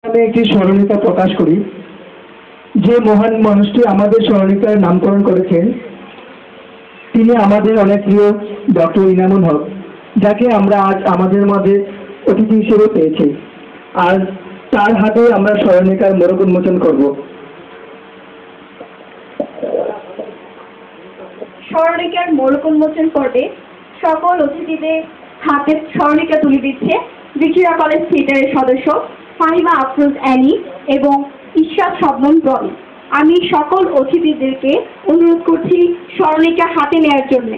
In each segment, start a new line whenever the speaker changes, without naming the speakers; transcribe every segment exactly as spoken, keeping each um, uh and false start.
আমি একটি স্মরণিকা প্রকাশ করি। যে মহান মানুষটি আমাদের স্মরণিকার নামকরণ করেছেন তিনি আমাদের অনেক প্রিয় ডক্টর ইনামুল হক, যাকে আমরা আজ আমাদের মাঝে অতিথি হিসেবে পেয়েছি। আর তার হাতে আমরা স্মরণিকার মোড়ক উন্মোচন করব।
স্মরণিকার মোড়ক উন্মোচন পর্বে সকল অতিথিদের হাতে স্মরণিকা তুলে দিচ্ছে ভিক্টোরিয়া কলেজ থিয়েটারের সদস্য ফাহিমা আফরোজ অ্যানি এবং ইশরাত শবনম রনি। আমি সকল অতিথিদেরকে অনুরোধ করছি স্মরণিকা হাতে নেওয়ার জন্য।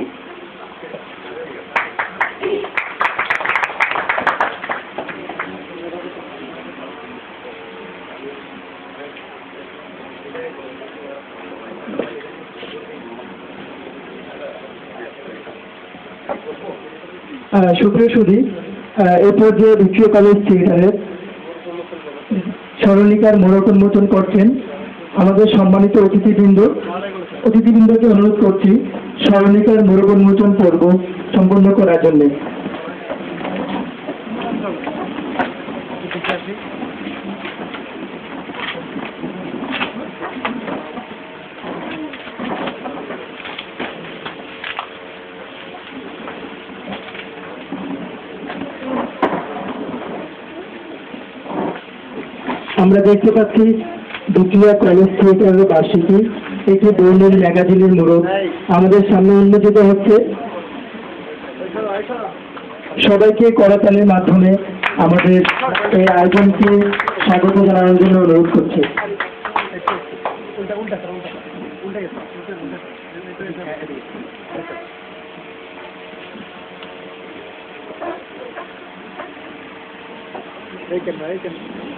সুপ্রিয় সুধী, এই পর্যায়ে ভিক্টোরিয়া কলেজ থিয়েটারের স্মরণিকার মোড়ক উন্মোচন করছেন আমাদের সম্মানিত অতিথিবৃন্দ। অতিথিবৃন্দকে অনুরোধ করছি স্মরণিকার মোড়ক উন্মোচন পর্ব সম্পন্ন করার জন্য। আমরা দেখতে পাচ্ছি ভিক্টোরিয়া কলেজ থিয়েটারের বার্ষিকী একটি বর্ণিল ম্যাগাজিনের মোড়ক আমাদের সামনে উন্মোচিত হচ্ছে। সবাইকে করতালির মাধ্যমে আমাদের এই আয়োজনকে স্বাগত জানানোর জন্য অনুরোধ করছি।
এই কেন এই কেন